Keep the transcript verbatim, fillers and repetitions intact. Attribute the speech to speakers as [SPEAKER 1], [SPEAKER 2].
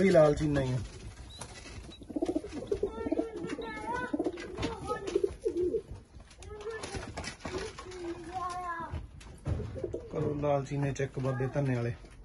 [SPEAKER 1] भी लाल चीना ही है। करो लाल चीने चेक बाबे धन्ने वाले।